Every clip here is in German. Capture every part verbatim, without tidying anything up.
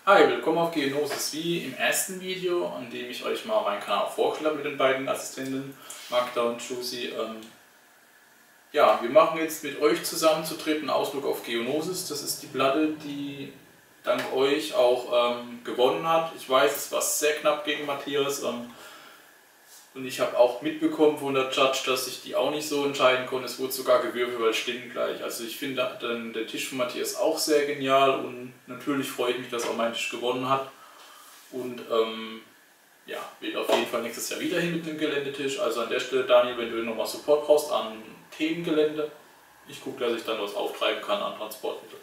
Hi, willkommen auf Geonosis. Wie im ersten Video, an dem ich euch mal meinen Kanal vorgestellt habe mit den beiden Assistenten, Magda und Josie. Ähm, ja, wir machen jetzt mit euch zusammen zu dritt einen Ausflug auf Geonosis. Das ist die Platte, die dank euch auch ähm, gewonnen hat. Ich weiß, es war sehr knapp gegen Matthias. Ähm, und ich habe auch mitbekommen von der Judge, dass ich die auch nicht so entscheiden konnte. Es wurde sogar gewürfelt, weil Stimmen gleich. Also ich finde dann der Tisch von Matthias auch sehr genial und natürlich freue ich mich, dass auch mein Tisch gewonnen hat. Und ähm, ja, wird auf jeden Fall nächstes Jahr wieder hin mit einem Geländetisch. Also an der Stelle, Daniel, wenn du nochmal Support brauchst an Themengelände, ich gucke, dass ich dann was auftreiben kann an Transportmittel.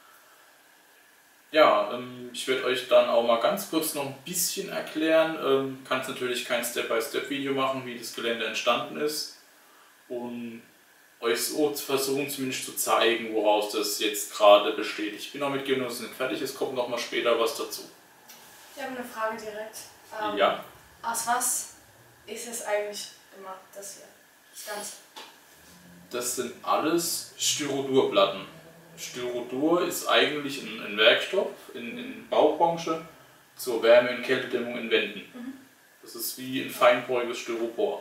Ja, ähm, ich werde euch dann auch mal ganz kurz noch ein bisschen erklären. Ähm, kann es natürlich kein Step-by-Step-Video machen, wie das Gelände entstanden ist. Und euch so versuchen zumindest zu zeigen, woraus das jetzt gerade besteht. Ich bin auch mit Geonosis nicht fertig, es kommt noch mal später was dazu. Ich habe eine Frage direkt. Ähm, ja. Aus was ist es eigentlich gemacht, das hier? Das Ganze? Das sind alles Styrodurplatten. Styrodur ist eigentlich ein, ein Werkstoff in, in Baubranche zur Wärme- und Kältedämmung in Wänden. Mhm. Das ist wie ein feinporiges Styropor.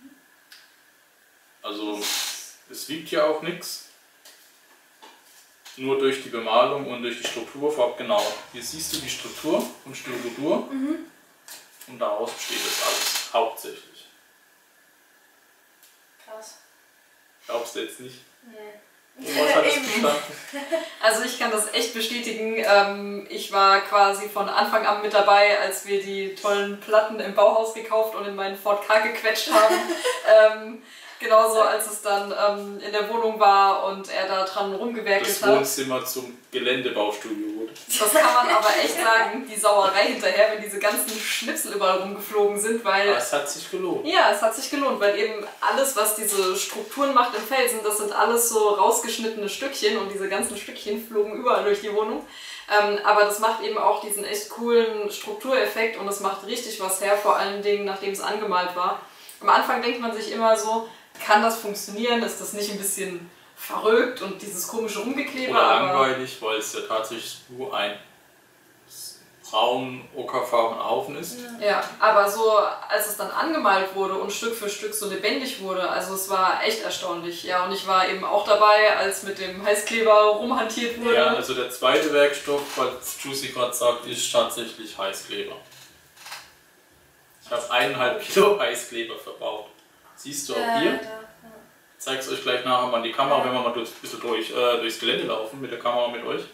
Also es wiegt ja auch nichts. Nur durch die Bemalung und durch die Strukturfarbe, genau. Hier siehst du die Struktur von Styrodur mhm. und daraus besteht das alles, hauptsächlich. Krass. Glaubst du jetzt nicht? Nee. Was hat das bestanden? Also ich kann das echt bestätigen. Ich war quasi von Anfang an mit dabei, als wir die tollen Platten im Bauhaus gekauft und in meinen Ford Ka gequetscht haben. Genauso als es dann ähm, in der Wohnung war und er da dran rumgewerkelt das hat. Das Wohnzimmer zum Geländebaustudio wurde. Das kann man aber echt sagen, die Sauerei hinterher, wenn diese ganzen Schnipsel überall rumgeflogen sind, weil... Aber es hat sich gelohnt. Ja, es hat sich gelohnt, weil eben alles, was diese Strukturen macht im Felsen, das sind alles so rausgeschnittene Stückchen und diese ganzen Stückchen flogen überall durch die Wohnung. Ähm, aber das macht eben auch diesen echt coolen Struktureffekt und es macht richtig was her, vor allen Dingen, nachdem es angemalt war. Am Anfang denkt man sich immer so, kann das funktionieren? Ist das nicht ein bisschen verrückt und dieses komische Rumgeklebe? Oder langweilig, weil es ja tatsächlich nur ein braun-ockerfarbener Haufen ist. Ja, aber so als es dann angemalt wurde und Stück für Stück so lebendig wurde, also es war echt erstaunlich. Ja, und ich war eben auch dabei, als mit dem Heißkleber rumhantiert wurde. Ja, also der zweite Werkstoff, was Josie gerade sagt, ist tatsächlich Heißkleber. Ich habe eineinhalb Kilo Heißkleber verbaut. Siehst du auch äh, hier? Da, ja. Ich zeige es euch gleich nachher mal an die Kamera, wenn wir mal durch, ein bisschen durch, äh, durchs Gelände laufen mit der Kamera mit euch.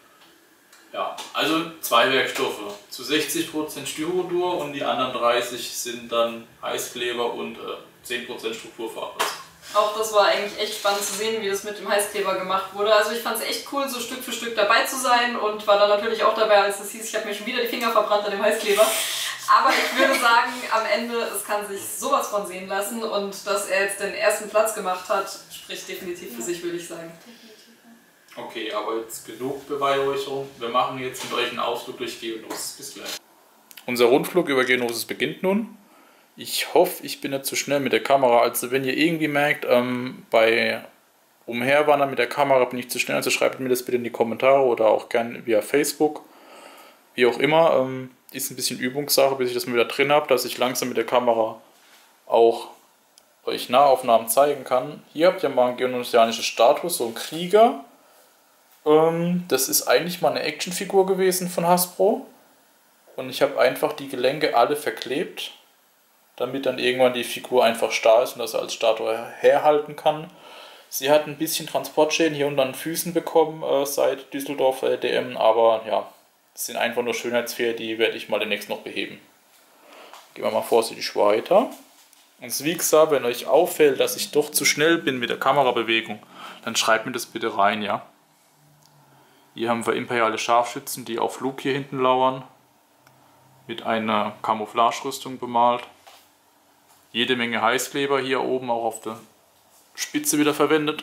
Ja, also zwei Werkstoffe. Zu sechzig Prozent Styrodur und die anderen dreißig Prozent sind dann Heißkleber und äh, zehn Prozent Strukturfarbe. Auch das war eigentlich echt spannend zu sehen, wie das mit dem Heißkleber gemacht wurde. Also ich fand es echt cool, so Stück für Stück dabei zu sein und war dann natürlich auch dabei, als es hieß, ich habe mir schon wieder die Finger verbrannt an dem Heißkleber. Aber ich würde sagen, am Ende, es kann sich sowas von sehen lassen und dass er jetzt den ersten Platz gemacht hat, spricht definitiv für sich, würde ich sagen. Okay, aber jetzt genug Beweihräucherung. Wir machen jetzt mit euch einen Ausflug durch Geonosis. Bis gleich. Unser Rundflug über Geonosis beginnt nun. Ich hoffe, ich bin nicht zu schnell mit der Kamera. Also wenn ihr irgendwie merkt, ähm, bei Umherwandern mit der Kamera bin ich zu schnell, also schreibt mir das bitte in die Kommentare oder auch gerne via Facebook. Wie auch immer. Ähm, ist ein bisschen Übungssache, bis ich das mal wieder drin habe, dass ich langsam mit der Kamera auch euch Nahaufnahmen zeigen kann. Hier habt ihr mal einen geonosianischen Status, so ein Krieger. Ähm, das ist eigentlich mal eine Actionfigur gewesen von Hasbro. Und ich habe einfach die Gelenke alle verklebt, damit dann irgendwann die Figur einfach starr ist und dass er als Statue herhalten kann. Sie hat ein bisschen Transportschäden hier unter den Füßen bekommen äh, seit Düsseldorf äh, D M, aber ja, das sind einfach nur Schönheitsfehler, die werde ich mal demnächst noch beheben. Gehen wir mal vorsichtig weiter. Und wie gesagt, wenn euch auffällt, dass ich doch zu schnell bin mit der Kamerabewegung, dann schreibt mir das bitte rein, ja. Hier haben wir imperiale Scharfschützen, die auf Luke hier hinten lauern, mit einer Camouflagerüstung bemalt. Jede Menge Heißkleber hier oben auch auf der Spitze wieder verwendet.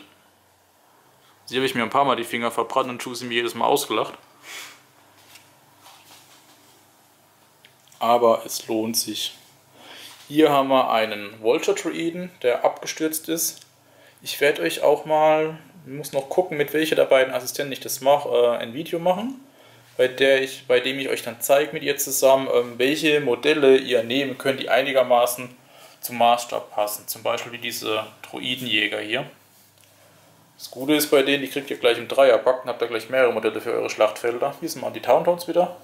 Sie habe ich mir ein paar Mal die Finger verbrannt und Josie mir jedes Mal ausgelacht. Aber es lohnt sich. Hier haben wir einen Vulture-Droiden, der abgestürzt ist. Ich werde euch auch mal, ich muss noch gucken, mit welcher der beiden Assistenten ich das mache, äh, ein Video machen. bei, der ich, bei dem ich euch dann zeige mit ihr zusammen, ähm, welche Modelle ihr nehmen könnt, die einigermaßen zum Maßstab passen. Zum Beispiel wie diese Druidenjäger hier. Das Gute ist bei denen, die kriegt ihr gleich im Dreierpack und habt da gleich mehrere Modelle für eure Schlachtfelder. Hier sind mal die Tauntowns wieder.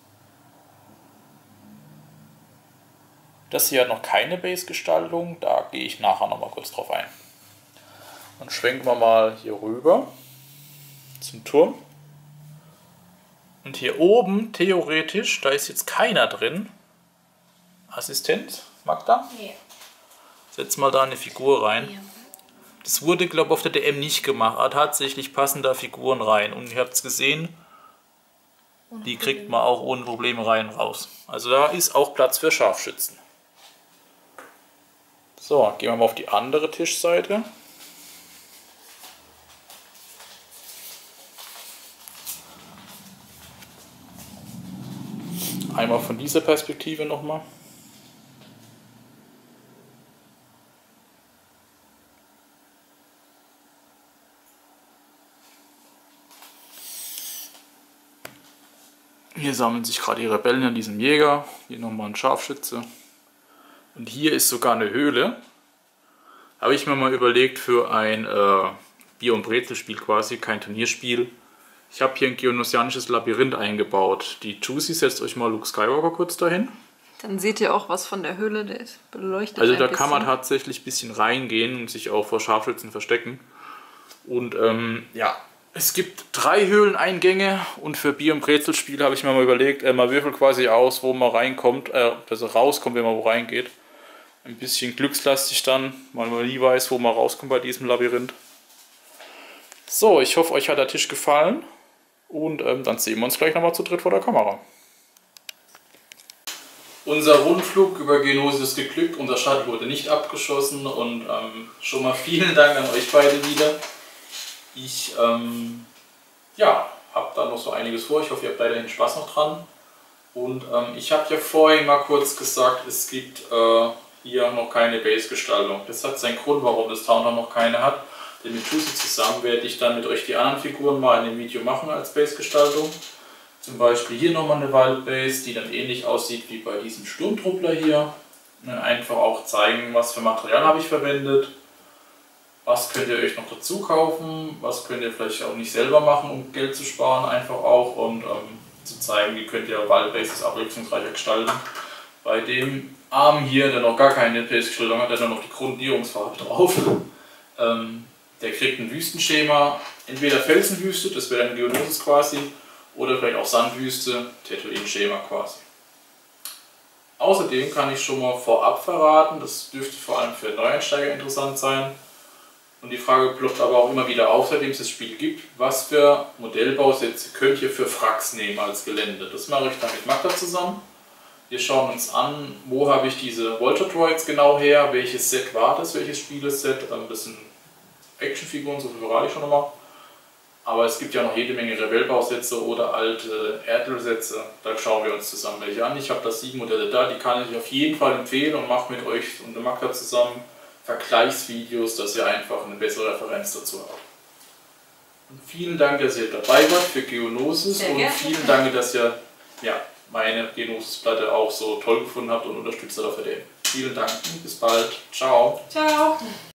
Das hier hat noch keine Base-Gestaltung, da gehe ich nachher nochmal kurz drauf ein. Dann schwenken wir mal hier rüber zum Turm. Und hier oben, theoretisch, da ist jetzt keiner drin. Assistent, Magda? Nee. Setz mal da eine Figur rein. Das wurde, glaube ich, auf der D M nicht gemacht, aber tatsächlich passen da Figuren rein. Und ihr habt es gesehen, die kriegt man auch ohne Probleme rein und raus. Also da ist auch Platz für Scharfschützen. So, gehen wir mal auf die andere Tischseite. Einmal von dieser Perspektive nochmal. Hier sammeln sich gerade die Rebellen an diesem Jäger. Hier nochmal ein Scharfschütze. Und hier ist sogar eine Höhle. Habe ich mir mal überlegt für ein äh, Bier- und Brezelspiel quasi, kein Turnierspiel. Ich habe hier ein geonosianisches Labyrinth eingebaut. Die Juicy setzt euch mal Luke Skywalker kurz dahin. Dann seht ihr auch was von der Höhle, der ist beleuchtet. Also da kann man tatsächlich ein bisschen reingehen und sich auch vor Scharfschützen verstecken. Und ähm, ja, es gibt drei Höhleneingänge und für Bier- und Brezelspiel habe ich mir mal überlegt, äh, man würfelt quasi aus, wo man reinkommt, äh, also rauskommt, wenn man wo reingeht. Ein bisschen glückslastig dann, weil man nie weiß, wo man rauskommt bei diesem Labyrinth. So, ich hoffe, euch hat der Tisch gefallen und ähm, dann sehen wir uns gleich nochmal zu dritt vor der Kamera. Unser Rundflug über Geonosis ist geglückt, unser Shuttle wurde nicht abgeschossen und ähm, schon mal vielen Dank an euch beide wieder. Ich ähm, ja, habe da noch so einiges vor, ich hoffe, ihr habt weiterhin Spaß noch dran. Und ähm, ich habe ja vorhin mal kurz gesagt, es gibt äh, hier noch keine Base-Gestaltung. Das hat seinen Grund, warum das Town noch keine hat. Denn mit Juicy zusammen werde ich dann mit euch die anderen Figuren mal in dem Video machen als Base-Gestaltung. Zum Beispiel hier nochmal eine Wildbase, die dann ähnlich aussieht wie bei diesem Sturmtruppler hier. Und dann einfach auch zeigen, was für Material habe ich verwendet. Was könnt ihr euch noch dazu kaufen, was könnt ihr vielleicht auch nicht selber machen, um Geld zu sparen einfach auch. Und ähm, zu zeigen, wie könnt ihr Wildbases abwechslungsreicher gestalten. Bei dem Arm hier, der noch gar keine Base-Gestaltung hat, der hat noch die Grundierungsfarbe drauf. Ähm, der kriegt ein Wüstenschema, entweder Felsenwüste, das wäre dann Geonosis quasi, oder vielleicht auch Sandwüste, Tatooine-Schema quasi. Außerdem kann ich schon mal vorab verraten, das dürfte vor allem für Neueinsteiger interessant sein. Und die Frage ploppt aber auch immer wieder auf, seitdem es das Spiel gibt, was für Modellbausätze könnt ihr für Wracks nehmen als Gelände. Das mache ich dann mit Magda zusammen. Wir schauen uns an, wo habe ich diese Volta Droids genau her, welches Set war das, welches Spieleset, ein bisschen Actionfiguren, so viel verrate ich schon nochmal. Aber es gibt ja noch jede Menge Rebellbausätze oder alte Erdölsätze, da schauen wir uns zusammen welche an. Ich habe da sieben Modelle da, die kann ich auf jeden Fall empfehlen und mache mit euch und der Magda zusammen Vergleichsvideos, dass ihr einfach eine bessere Referenz dazu habt. Und vielen Dank, dass ihr dabei wart für Geonosis. Sehr und gerne. Vielen Dank, dass ihr ja, meine Geonosis-Platte auch so toll gefunden habt und unterstützt habt für den. Vielen Dank und bis bald. Ciao. Ciao.